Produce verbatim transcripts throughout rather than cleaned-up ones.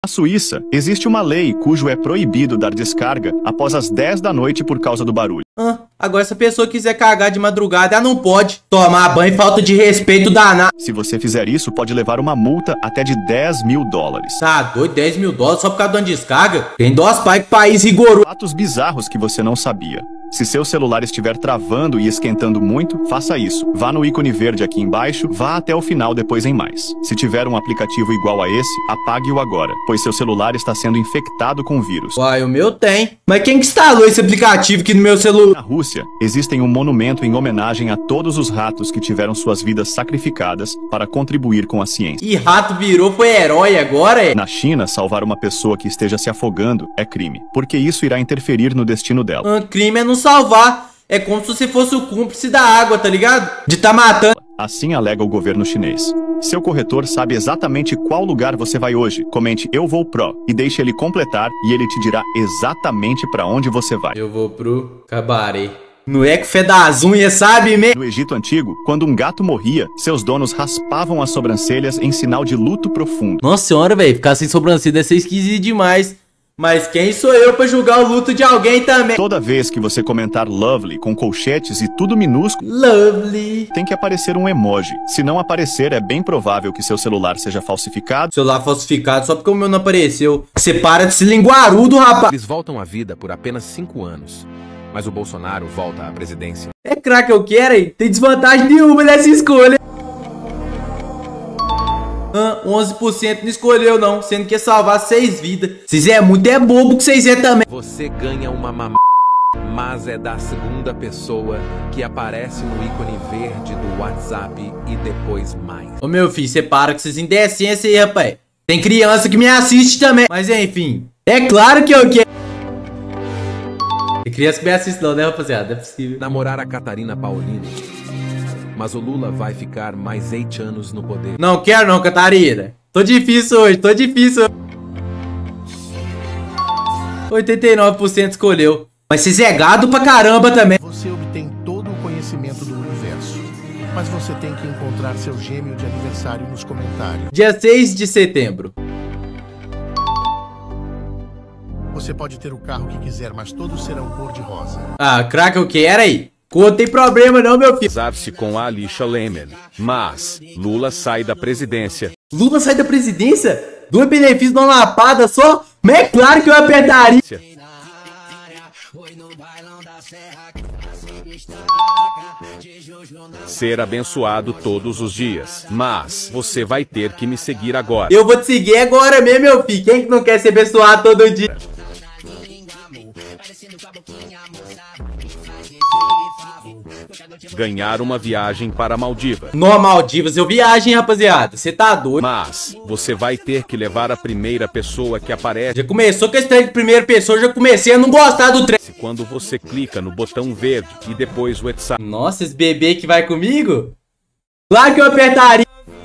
Na Suíça, existe uma lei cujo é proibido dar descarga após as dez da noite por causa do barulho. Ah, agora se a pessoa quiser cagar de madrugada, ela não pode tomar banho, falta de respeito danado. Se você fizer isso, pode levar uma multa até de dez mil dólares. Tá doido, dez mil dólares só por causa de uma descarga? Tem dós pai que país rigoroso. Fatos bizarros que você não sabia. Se seu celular estiver travando e esquentando muito, faça isso. Vá no ícone verde aqui embaixo, vá até o final depois em mais. Se tiver um aplicativo igual a esse, apague-o agora, pois seu celular está sendo infectado com vírus. Uai, o meu tem. Mas quem que instalou esse aplicativo aqui no meu celular? Na Rússia, existem um monumento em homenagem a todos os ratos que tiveram suas vidas sacrificadas para contribuir com a ciência. E rato virou foi herói agora, é? Na China, salvar uma pessoa que esteja se afogando é crime, porque isso irá interferir no destino dela. Um crime é não salvar. É como se você fosse o cúmplice da água, tá ligado? De tá matando. Assim alega o governo chinês. Seu corretor sabe exatamente qual lugar você vai hoje. Comente "Eu vou pro" e deixe ele completar e ele te dirá exatamente pra onde você vai. Eu vou pro cabaré. Não é que fé das unhas, sabe mesmo? No Egito Antigo, quando um gato morria, seus donos raspavam as sobrancelhas em sinal de luto profundo. Nossa senhora, velho, ficar sem sobrancelha deve ser esquisito demais. Mas quem sou eu pra julgar o luto de alguém também? Toda vez que você comentar lovely com colchetes e tudo minúsculo, lovely, tem que aparecer um emoji. Se não aparecer, é bem provável que seu celular seja falsificado. Celular falsificado só porque o meu não apareceu. Você para de se linguarudo, rapaz. Eles voltam à vida por apenas cinco anos. Mas o Bolsonaro volta à presidência. É craque eu quero, hein? Tem desvantagem nenhuma nessa escolha. Ah, onze por cento não escolheu não, sendo que ia salvar seis vidas. Vocês é muito é bobo que vocês é também. Você ganha uma mamá, mas é da segunda pessoa que aparece no ícone verde do WhatsApp e depois mais. Ô meu filho, você para com essas indecências aí, rapaz. Tem criança que me assiste também. Mas enfim, é claro que eu quero. Tem criança que me assiste não, né, rapaziada? Não é possível. Namorar a Catarina Paulino. Mas o Lula vai ficar mais oito anos no poder. Não quero não, Catarina. Tô difícil hoje, tô difícil. oitenta e nove por cento escolheu. Mas vocês é gado pra caramba também. Você obtém todo o conhecimento do universo. Mas você tem que encontrar seu gêmeo de aniversário nos comentários. Dia seis de setembro. Você pode ter o carro que quiser, mas todos serão cor-de-rosa. Ah, craque o que era aí? Não tem problema não, meu filho. Casar-se com Alisha Lehmann, mas Lula sai da presidência. Lula sai da presidência? Dois benefícios numa lapada só? Mas é claro que eu apertaria. Ser abençoado todos os dias. Mas você vai ter que me seguir agora. Eu vou te seguir agora mesmo, meu filho. Quem que não quer ser abençoado todo dia? Ganhar uma viagem para Maldivas. No Maldivas eu viagem, rapaziada. Você tá doido? Mas você vai ter que levar a primeira pessoa que aparece. Já começou com esse trem de primeira pessoa, já comecei a não gostar do trem. Quando você clica no botão verde e depois o WhatsApp. Nossa, esse bebê que vai comigo? Claro que eu apertaria.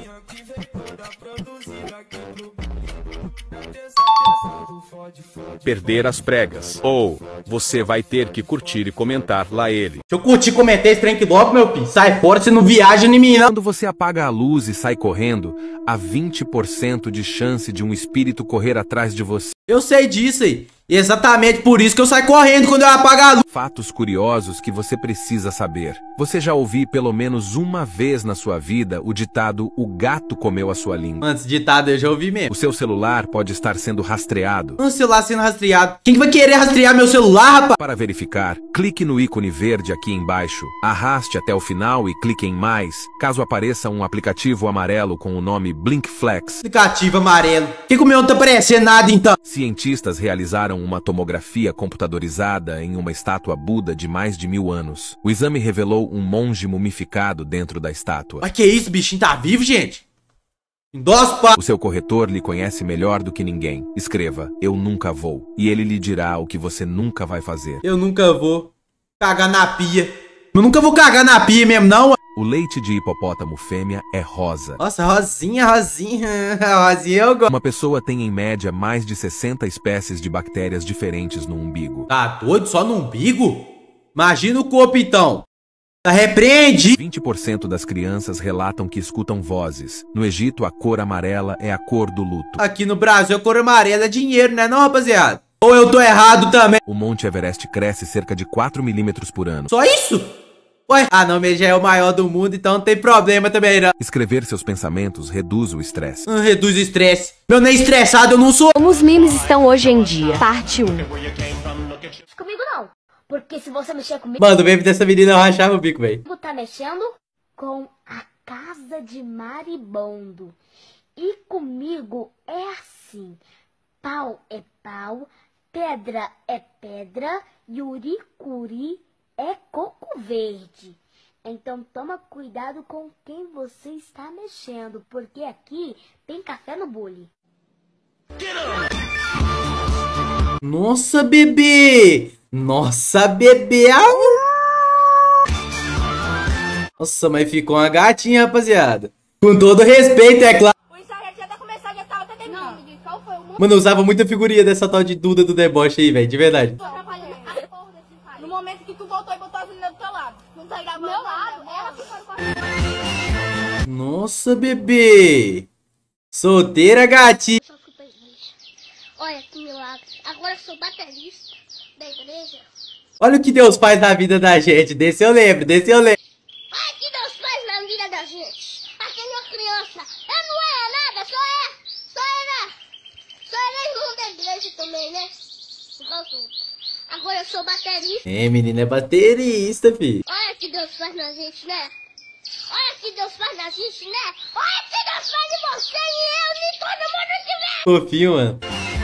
Perder as pregas. Ou você vai ter que curtir e comentar lá ele. Deixa eu curtir e comentar esse trem que logo, meu filho. Sai fora, você não viaja em mim, não. Quando você apaga a luz e sai correndo, há vinte por cento de chance de um espírito correr atrás de você. Eu sei disso aí. E exatamente por isso que eu saio correndo quando eu apago a luz. Fatos curiosos que você precisa saber. Você já ouviu pelo menos uma vez na sua vida o ditado "o gato comeu a sua língua"? Antes ditado eu já ouvi mesmo. O seu celular pode estar sendo rastreado. Um celular sendo rastreado. Quem que vai querer rastrear meu celular, rapaz? Para verificar, clique no ícone verde aqui embaixo, arraste até o final e clique em mais, caso apareça um aplicativo amarelo com o nome Blinkflex. Aplicativo amarelo. Que que o meu não tá aparecendo nada então? Cientistas realizaram uma tomografia computadorizada em uma estátua Buda de mais de mil anos. O exame revelou um monge mumificado dentro da estátua. Mas que isso, bichinho tá vivo, gente? Endosso, pá. O seu corretor lhe conhece melhor do que ninguém. Escreva "eu nunca vou" e ele lhe dirá o que você nunca vai fazer. Eu nunca vou cagar na pia. Eu nunca vou cagar na pia mesmo, não. O leite de hipopótamo fêmea é rosa. Nossa, rosinha, rosinha, rosinha eu gosto. Uma pessoa tem em média mais de sessenta espécies de bactérias diferentes no umbigo. Tá doido? Só no umbigo? Imagina o corpo então. Repreende! vinte por cento das crianças relatam que escutam vozes. No Egito, a cor amarela é a cor do luto. Aqui no Brasil, a cor amarela é dinheiro, né não, rapaziada? Ou eu tô errado também? O Monte Everest cresce cerca de quatro milímetros por ano. Só isso? Ué? Ah, não, mas já é o maior do mundo, então não tem problema também, não. Escrever seus pensamentos reduz o estresse. Hum, reduz o estresse. Meu, nem estressado eu não sou. Como os memes estão hoje em dia. Parte um. Comigo não. Porque se você mexer comigo... Mano, o meme dessa menina eu rachava o bico, velho. Tá mexendo com a casa de maribondo. E comigo é assim. Pau é pau, pedra é pedra, yuricuri é coco verde. Então toma cuidado com quem você está mexendo, porque aqui tem café no bule. Nossa, bebê! Nossa, bebê! Nossa, mas ficou uma gatinha, rapaziada. Com todo respeito, é claro. O ensaio já tá começando, já tava até terminando. Qual foi o... Mano, eu usava muita figurinha dessa tal de Duda do deboche aí, velho, de verdade. No momento que tu voltou e botou as meninas do teu lado. Não tá gravando. Do meu lado? Ela que foi correndo. Nossa, bebê! Solteira, gatinha. Olha que milagre. Agora eu sou baterista da igreja. Olha o que Deus faz na vida da gente. Desse eu lembro, desse eu lembro. Olha o que Deus faz na vida da gente. Aquele é criança. Eu não é nada, só é. Só era. Só era irmão da igreja também, né? Igual tudo. Agora eu sou baterista. É, menina, é baterista, filho. Olha o que Deus faz na gente, né? Olha o que Deus faz na gente, né? Olha o que Deus faz em você e eu e todo mundo que vê. Fofinho, mano.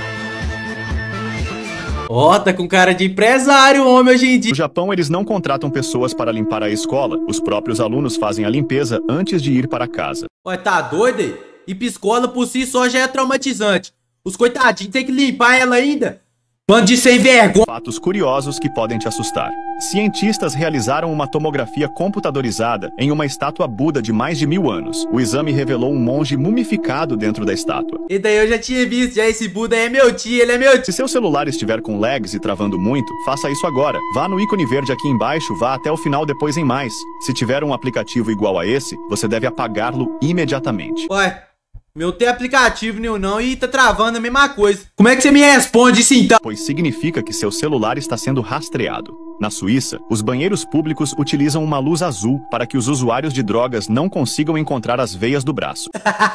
Ó, oh, tá com cara de empresário, homem, hoje em dia. No Japão, eles não contratam pessoas para limpar a escola. Os próprios alunos fazem a limpeza antes de ir para casa. Ué, tá doido aí? Ir pra escola por si só já é traumatizante. Os coitadinhos têm que limpar ela ainda. Bando de sem vergonha. Fatos curiosos que podem te assustar. Cientistas realizaram uma tomografia computadorizada em uma estátua Buda de mais de mil anos. O exame revelou um monge mumificado dentro da estátua. E daí eu já tinha visto, já esse Buda é meu tio, ele é meu tio. Se seu celular estiver com lags e travando muito, faça isso agora. Vá no ícone verde aqui embaixo, vá até o final depois em mais. Se tiver um aplicativo igual a esse, você deve apagá-lo imediatamente. Ué, meu tem aplicativo nenhum não e tá travando a mesma coisa. Como é que você me responde isso então? Pois significa que seu celular está sendo rastreado. Na Suíça, os banheiros públicos utilizam uma luz azul para que os usuários de drogas não consigam encontrar as veias do braço.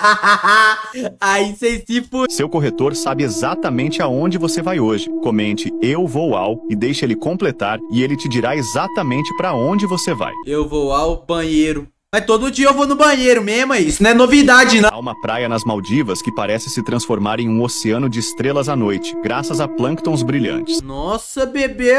Aí cês se fu... Seu corretor sabe exatamente aonde você vai hoje. Comente "eu vou ao" e deixe ele completar e ele te dirá exatamente para onde você vai. Eu vou ao banheiro. Mas todo dia eu vou no banheiro mesmo, isso não é novidade não. Há uma praia nas Maldivas que parece se transformar em um oceano de estrelas à noite, graças a plânctons brilhantes. Nossa, bebê...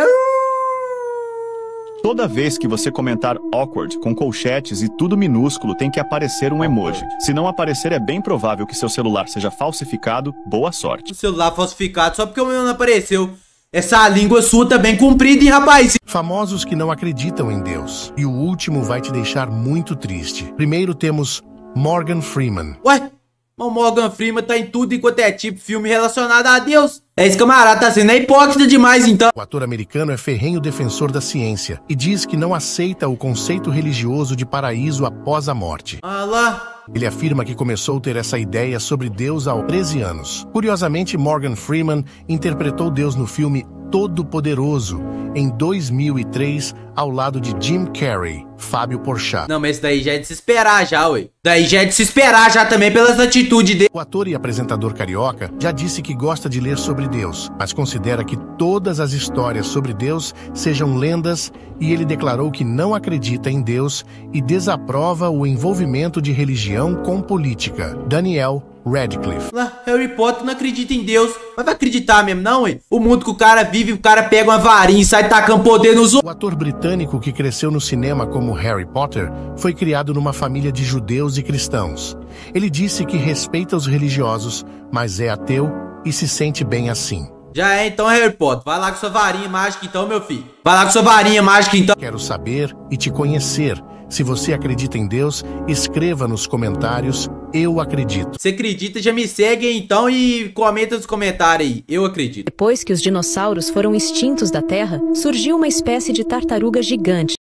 Toda vez que você comentar awkward com colchetes e tudo minúsculo, tem que aparecer um emoji. Se não aparecer, é bem provável que seu celular seja falsificado. Boa sorte. O celular falsificado só porque o meu não apareceu. Essa língua sua tá bem comprida, hein, rapaz? Famosos que não acreditam em Deus. E o último vai te deixar muito triste. Primeiro temos Morgan Freeman. Ué? O Morgan Freeman tá em tudo enquanto é tipo filme relacionado a Deus. Esse camarada tá sendo hipócrita demais, então. O ator americano é ferrenho defensor da ciência e diz que não aceita o conceito religioso de paraíso após a morte. Ah lá. Ele afirma que começou a ter essa ideia sobre Deus aos treze anos. Curiosamente, Morgan Freeman interpretou Deus no filme Todo-Poderoso, em dois mil e três, ao lado de Jim Carrey, Fábio Porchat. Não, mas isso daí já é de se esperar já, ué. Daí já é de se esperar já também pelas atitudes dele. O ator e apresentador carioca já disse que gosta de ler sobre Deus, mas considera que todas as histórias sobre Deus sejam lendas e ele declarou que não acredita em Deus e desaprova o envolvimento de religião com política. Daniel Radcliffe. Lá, Harry Potter não acredita em Deus. Mas vai acreditar mesmo, não, hein? O mundo que o cara vive, o cara pega uma varinha e sai tacando poder nos outros. O ator britânico que cresceu no cinema como Harry Potter foi criado numa família de judeus e cristãos. Ele disse que respeita os religiosos, mas é ateu e se sente bem assim. Já é, então, Harry Potter. Vai lá com sua varinha mágica, então, meu filho. Vai lá com sua varinha mágica, então. Quero saber e te conhecer. Se você acredita em Deus, escreva nos comentários, eu acredito. Se acredita, já me segue então e comenta nos comentários aí, eu acredito. Depois que os dinossauros foram extintos da Terra, surgiu uma espécie de tartaruga gigante.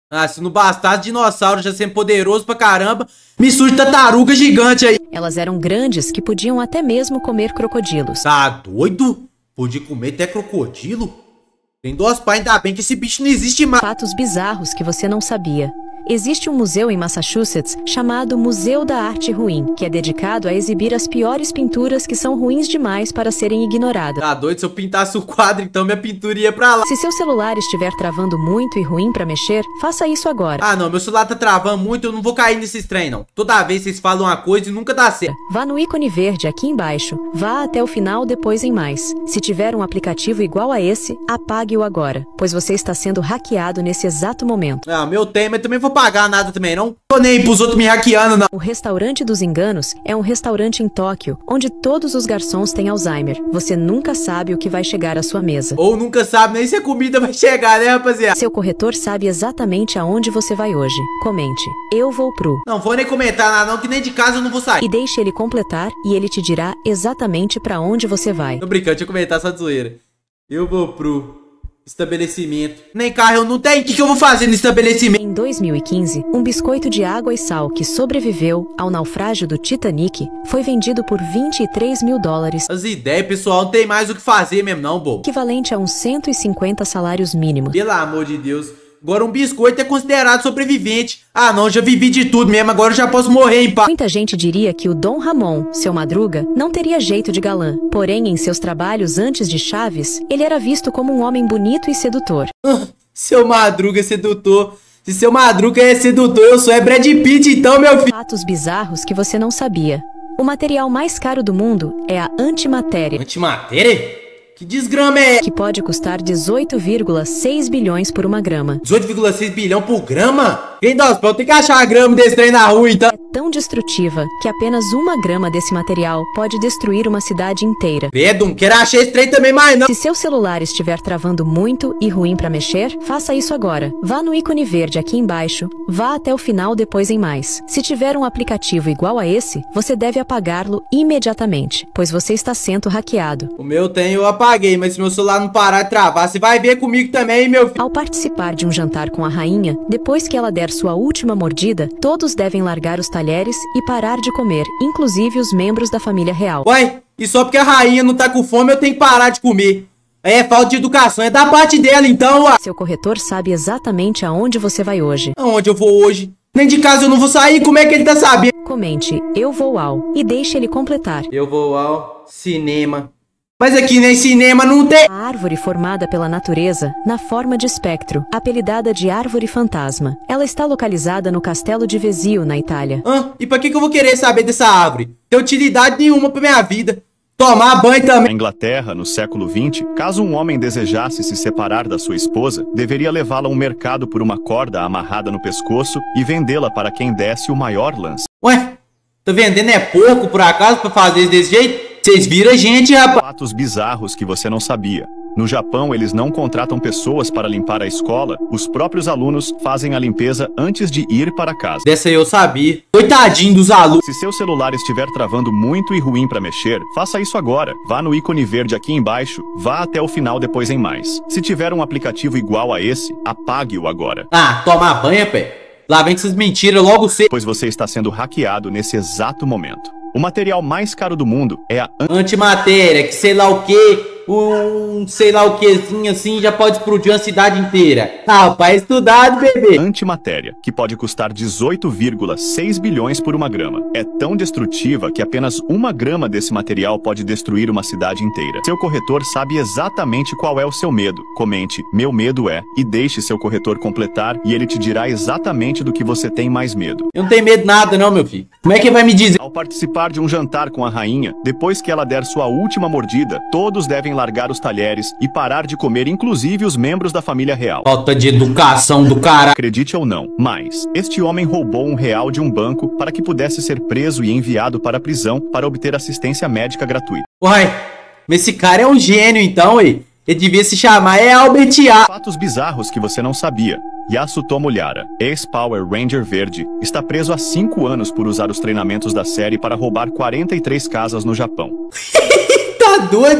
Ah, se não bastasse dinossauro já sendo poderoso pra caramba, me surge tartaruga gigante aí. Elas eram grandes que podiam até mesmo comer crocodilos. Tá doido? Podia comer até crocodilo? Tem duas pais, ainda bem que esse bicho não existe mais. Fatos bizarros que você não sabia. Existe um museu em Massachusetts chamado Museu da Arte Ruim, que é dedicado a exibir as piores pinturas que são ruins demais para serem ignoradas. Tá doido? Se eu pintasse o quadro, então minha pintura ia pra lá. Se seu celular estiver travando muito e ruim para mexer, faça isso agora. Ah não, meu celular tá travando muito, eu não vou cair nesses trem não. Toda vez vocês falam uma coisa e nunca dá certo. Vá no ícone verde aqui embaixo, vá até o final depois em mais. Se tiver um aplicativo igual a esse, apague-o agora, pois você está sendo hackeado nesse exato momento. Ah, meu tem, mas também vou pagar nada também, não tô nem pros outros me hackeando, não. O Restaurante dos Enganos é um restaurante em Tóquio, onde todos os garçons têm Alzheimer. Você nunca sabe o que vai chegar à sua mesa. Ou nunca sabe nem se a comida vai chegar, né, rapaziada? Seu corretor sabe exatamente aonde você vai hoje. Comente, eu vou pro... Não vou nem comentar nada não, que nem de casa eu não vou sair. E deixe ele completar e ele te dirá exatamente pra onde você vai. Tô brincando, deixa eu comentar essa zoeira. Eu vou pro... estabelecimento. Nem carro eu não tenho. O que, que eu vou fazer no estabelecimento? Em dois mil e quinze, um biscoito de água e sal que sobreviveu ao naufrágio do Titanic foi vendido por vinte e três mil dólares. As ideias, pessoal, não tem mais o que fazer mesmo não, bobo. Equivalente a uns cento e cinquenta salários mínimos. Pelo amor de Deus. Agora um biscoito é considerado sobrevivente. Ah não, já vivi de tudo mesmo, agora eu já posso morrer em paz. Muita gente diria que o Dom Ramon, seu Madruga, não teria jeito de galã. Porém, em seus trabalhos antes de Chaves, ele era visto como um homem bonito e sedutor. Ah, seu Madruga é sedutor. Se seu Madruga é sedutor, eu sou é Brad Pitt então, meu filho. Fatos bizarros que você não sabia. O material mais caro do mundo é a antimatéria. Antimatéria? Que desgrama é? Que pode custar dezoito vírgula seis bilhões por uma grama. dezoito vírgula seis bilhão por grama? Quem dá os pau? Tem que achar a grama desse trem na rua, então. É tão destrutiva que apenas uma grama desse material pode destruir uma cidade inteira. Credo, não quero achar esse trem também mais não. Se seu celular estiver travando muito e ruim pra mexer, faça isso agora. Vá no ícone verde aqui embaixo, vá até o final depois em mais. Se tiver um aplicativo igual a esse, você deve apagá-lo imediatamente, pois você está sendo hackeado. O meu tem, eu apaguei, mas se meu celular não parar de travar, você vai ver comigo também, meu filho. Ao participar de um jantar com a rainha, depois que ela der sua última mordida, todos devem largar os talheres e parar de comer, inclusive os membros da família real. Ué, e só porque a rainha não tá com fome, eu tenho que parar de comer. É falta de educação, é da parte dela então, ué. Seu corretor sabe exatamente aonde você vai hoje. Aonde eu vou hoje? Nem de casa eu não vou sair, como é que ele tá sabendo? Comente, eu vou ao, e deixe ele completar. Eu vou ao cinema. Mas aqui nem cinema não tem. A árvore formada pela natureza, na forma de espectro, apelidada de árvore fantasma. Ela está localizada no castelo de Vesio, na Itália. Ah, e pra que que eu vou querer saber dessa árvore? Tem utilidade nenhuma pra minha vida. Tomar banho também. Na Inglaterra, no século vinte, caso um homem desejasse se separar da sua esposa, deveria levá-la a um mercado por uma corda amarrada no pescoço e vendê-la para quem desse o maior lance. Ué, tá vendendo é pouco por acaso pra fazer isso desse jeito? Vocês viram a gente, rapaz. Fatos bizarros que você não sabia. No Japão, eles não contratam pessoas para limpar a escola, os próprios alunos fazem a limpeza antes de ir para casa. Dessa eu sabia. Coitadinho dos alunos. Se seu celular estiver travando muito e ruim para mexer, faça isso agora. Vá no ícone verde aqui embaixo, vá até o final depois em mais. Se tiver um aplicativo igual a esse, apague-o agora. Ah, tomar banho, pé. Lá vem com essas mentiras logo cedo. Pois você está sendo hackeado nesse exato momento. O material mais caro do mundo é a antimatéria, que sei lá o que, um sei lá o quezinho assim já pode explodir uma cidade inteira. Ah, rapaz, estudado, bebê. Antimatéria, que pode custar dezoito vírgula seis bilhões por uma grama. É tão destrutiva que apenas uma grama desse material pode destruir uma cidade inteira. Seu corretor sabe exatamente qual é o seu medo. Comente, meu medo é, e deixe seu corretor completar e ele te dirá exatamente do que você tem mais medo. Eu não tenho medo de nada não, meu filho. Como é que vai me dizer? Ao participar de um jantar com a rainha, depois que ela der sua última mordida, todos devem largar os talheres e parar de comer, inclusive os membros da família real. Falta de educação do cara. Acredite ou não, mas este homem roubou um real de um banco para que pudesse ser preso e enviado para a prisão para obter assistência médica gratuita. Uai, mas esse cara é um gênio então, ué. Ele devia se chamar é Albert A. Fatos bizarros que você não sabia. Yasutomo Yara, ex-Power Ranger verde, está preso há cinco anos por usar os treinamentos da série para roubar quarenta e três casas no Japão. Tá doido?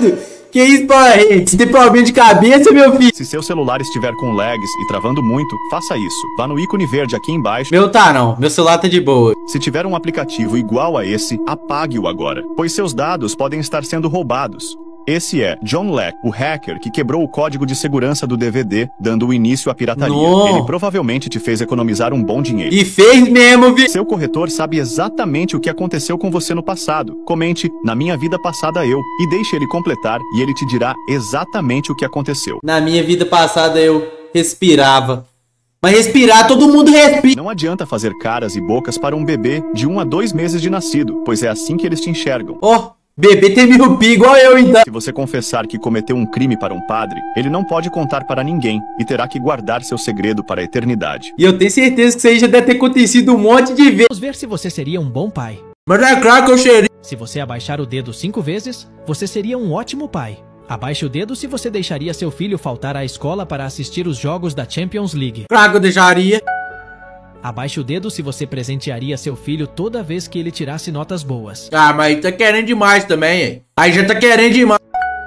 Que isso, pai? Você tem problema de cabeça, meu filho? Se seu celular estiver com lags e travando muito, faça isso. Vá no ícone verde aqui embaixo. Meu tá não, meu celular tá de boa. Se tiver um aplicativo igual a esse, apague-o agora, pois seus dados podem estar sendo roubados. Esse é John Leck, o hacker que quebrou o código de segurança do D V D, dando o início à pirataria. Não. Ele provavelmente te fez economizar um bom dinheiro. E fez mesmo, vi. Seu corretor sabe exatamente o que aconteceu com você no passado. Comente, na minha vida passada eu, e deixe ele completar e ele te dirá exatamente o que aconteceu. Na minha vida passada eu respirava. Mas respirar, todo mundo respira. Não adianta fazer caras e bocas para um bebê de um a dois meses de nascido, pois é assim que eles te enxergam. Ó, oh, bebê tem miopia igual eu, então. Se você confessar que cometeu um crime para um padre, ele não pode contar para ninguém e terá que guardar seu segredo para a eternidade. E eu tenho certeza que isso aí já deve ter acontecido um monte de vezes. Vamos ver se você seria um bom pai. Mas é claro que eu seria. Se você abaixar o dedo cinco vezes, você seria um ótimo pai. Abaixe o dedo se você deixaria seu filho faltar à escola para assistir os jogos da Champions League. Claro que eu deixaria. Abaixe o dedo se você presentearia seu filho toda vez que ele tirasse notas boas. Ah, mas tá querendo demais também, hein? Aí já tá querendo demais.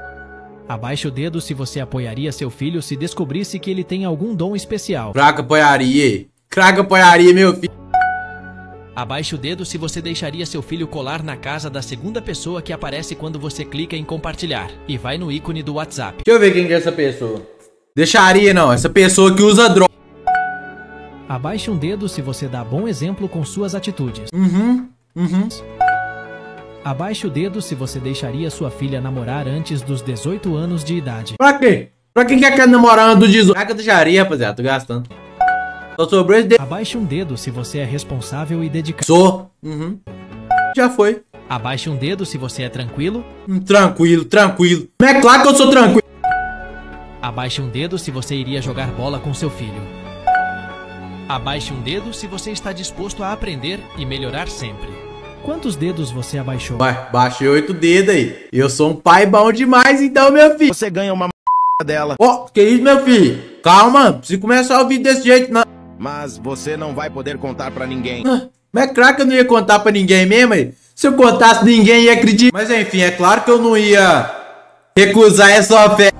Abaixe o dedo se você apoiaria seu filho se descobrisse que ele tem algum dom especial. Claro que apoiaria. Claro que apoiaria, meu filho. Abaixe o dedo se você deixaria seu filho colar na casa da segunda pessoa que aparece quando você clica em compartilhar e vai no ícone do WhatsApp. Deixa eu ver quem que é essa pessoa. Deixaria não, essa pessoa que usa droga. Abaixe um dedo se você dá bom exemplo com suas atitudes. Uhum, uhum. Abaixe o dedo se você deixaria sua filha namorar antes dos dezoito anos de idade. Pra quê? Pra quem quer namorar dos dezoito? Claro que eu deixaria, rapaziada, tô gastando. Só sobrou esse dedo. Abaixe um dedo se você é responsável e dedicado. Sou. Uhum. Já foi. Abaixe um dedo se você é tranquilo. Hum, tranquilo, tranquilo. É claro que eu sou tranquilo. Abaixe um dedo se você iria jogar bola com seu filho. Abaixe um dedo se você está disposto a aprender e melhorar sempre. Quantos dedos você abaixou? Vai, baixei oito dedos aí. Eu sou um pai bom demais então, meu filho. Você ganha uma m... dela. Ó, oh, que isso, meu filho? Calma, não precisa começar o vídeo desse jeito, não. Mas você não vai poder contar pra ninguém. Ah, mas é claro que eu não ia contar pra ninguém mesmo, aí. Se eu contasse, ninguém ia acreditar. Mas enfim, é claro que eu não ia recusar essa oferta.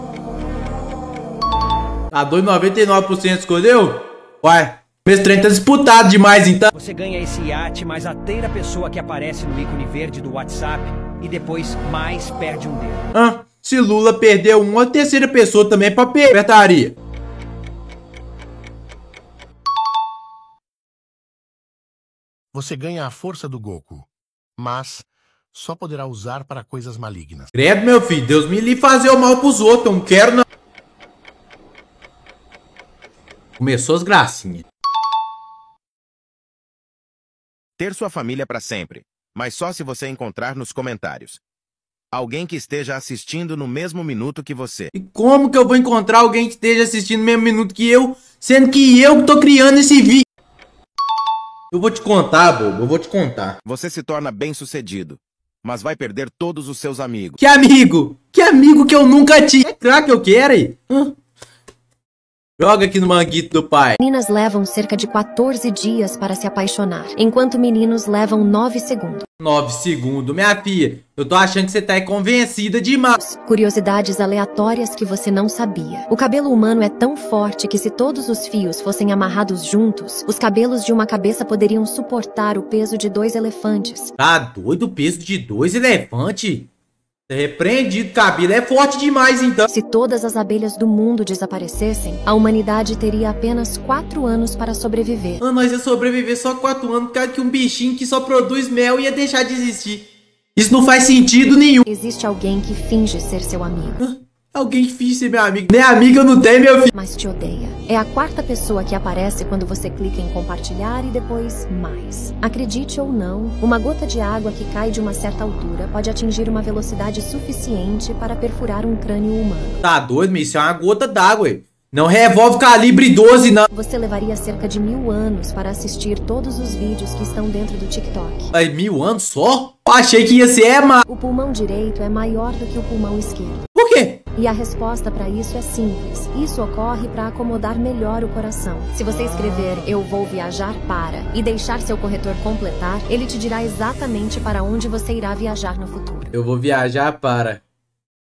Tá dois, noventa e nove por cento escolheu? Ué, esse trem tá disputado demais, então. Você ganha esse iate mais a terceira pessoa que aparece no ícone verde do WhatsApp e depois mais perde um dedo. Ah, se Lula perdeu uma, a terceira pessoa também é pra perder. Apertaria. Você ganha a força do Goku, mas só poderá usar para coisas malignas. Credo, meu filho, Deus me livre fazer o mal pros outros, eu não quero não. Começou as gracinhas. Ter sua família para sempre, mas só se você encontrar nos comentários alguém que esteja assistindo no mesmo minuto que você. E como que eu vou encontrar alguém que esteja assistindo no mesmo minuto que eu, sendo que eu que tô criando esse vídeo? Eu vou te contar, bobo, eu vou te contar. Você se torna bem-sucedido, mas vai perder todos os seus amigos. Que amigo? Que amigo que eu nunca tive? É claro que eu quero, aí. Hã? Joga aqui no manguito do pai. Meninas levam cerca de quatorze dias para se apaixonar, enquanto meninos levam nove segundos. nove segundos, minha filha. Eu tô achando que você tá convencida demais. Curiosidades aleatórias que você não sabia. O cabelo humano é tão forte que se todos os fios fossem amarrados juntos, os cabelos de uma cabeça poderiam suportar o peso de dois elefantes. Tá doido? O peso de dois elefantes? Repreendido, cabelo é forte demais, então. Se todas as abelhas do mundo desaparecessem, a humanidade teria apenas quatro anos para sobreviver. Ah, nós ia sobreviver só quatro anos por causa que um bichinho que só produz mel ia deixar de existir. Isso não faz sentido nenhum. Existe alguém que finge ser seu amigo. Ah, alguém que finge ser meu amigo. Nem amigo eu não tenho, meu filho. Mas te odeia. É a quarta pessoa que aparece quando você clica em compartilhar e depois mais. Acredite ou não, uma gota de água que cai de uma certa altura pode atingir uma velocidade suficiente para perfurar um crânio humano. Tá doido, mas isso é uma gota d'água, ué. Não revólver calibre doze, não. Você levaria cerca de mil anos para assistir todos os vídeos que estão dentro do TikTok. Aí, mil anos só? Eu achei que ia ser, mas... O pulmão direito é maior do que o pulmão esquerdo. Por quê? E a resposta para isso é simples. Isso ocorre para acomodar melhor o coração. Se você escrever "eu vou viajar para" e deixar seu corretor completar, ele te dirá exatamente para onde você irá viajar no futuro. Eu vou viajar para...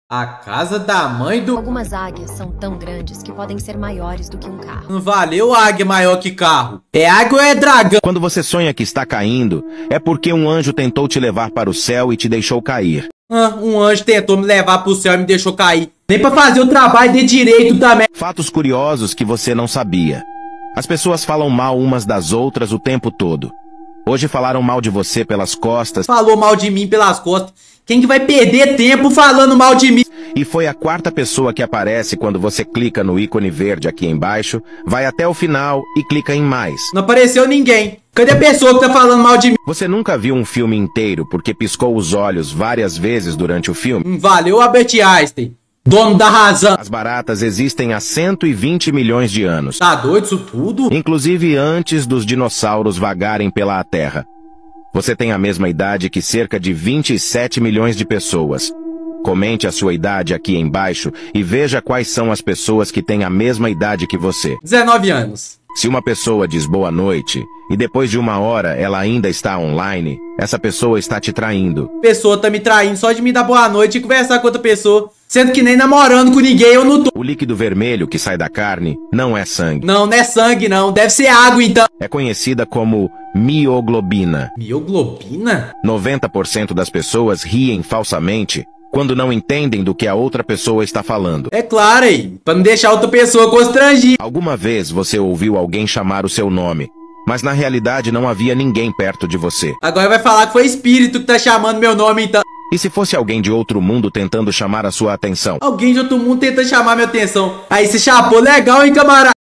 A casa da mãe do... Algumas águias são tão grandes que podem ser maiores do que um carro. Não valeu águia maior que carro. É águia ou é dragão? Quando você sonha que está caindo, é porque um anjo tentou te levar para o céu e te deixou cair. Ah, um anjo tentou me levar pro céu e me deixou cair. Nem pra fazer o trabalho de direito também. Fatos curiosos que você não sabia. As pessoas falam mal umas das outras o tempo todo. Hoje falaram mal de você pelas costas. Falou mal de mim pelas costas. Quem que vai perder tempo falando mal de mim? E foi a quarta pessoa que aparece quando você clica no ícone verde aqui embaixo, vai até o final e clica em mais. Não apareceu ninguém. Cadê a pessoa que tá falando mal de mim? Você nunca viu um filme inteiro porque piscou os olhos várias vezes durante o filme? Valeu, Albert Einstein. Dono da razão. As baratas existem há cento e vinte milhões de anos. Tá doido isso tudo? Inclusive antes dos dinossauros vagarem pela Terra. Você tem a mesma idade que cerca de vinte e sete milhões de pessoas. Comente a sua idade aqui embaixo e veja quais são as pessoas que têm a mesma idade que você. dezenove anos. Se uma pessoa diz boa noite e depois de uma hora ela ainda está online, essa pessoa está te traindo. A pessoa tá me traindo só de me dar boa noite e conversar com outra pessoa, sendo que nem namorando com ninguém eu não tô. O líquido vermelho que sai da carne não é sangue. Não, não é sangue não, deve ser água então. É conhecida como mioglobina. Mioglobina? noventa por cento das pessoas riem falsamente quando não entendem do que a outra pessoa está falando. É claro aí, pra não deixar outra pessoa constrangida. Alguma vez você ouviu alguém chamar o seu nome, mas na realidade não havia ninguém perto de você. Agora vai falar que foi espírito que tá chamando meu nome então. E se fosse alguém de outro mundo tentando chamar a sua atenção? Alguém de outro mundo tentando chamar minha atenção. Aí você chapou legal, hein, camarada?